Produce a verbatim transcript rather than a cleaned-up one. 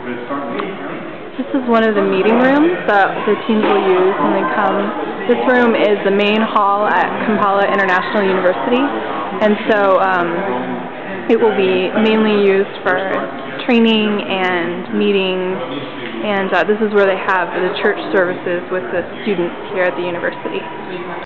This is one of the meeting rooms that the teams will use when they come. This room is the main hall at Kampala International University, and so um, it will be mainly used for training and meetings, and uh, this is where they have the church services with the students here at the university.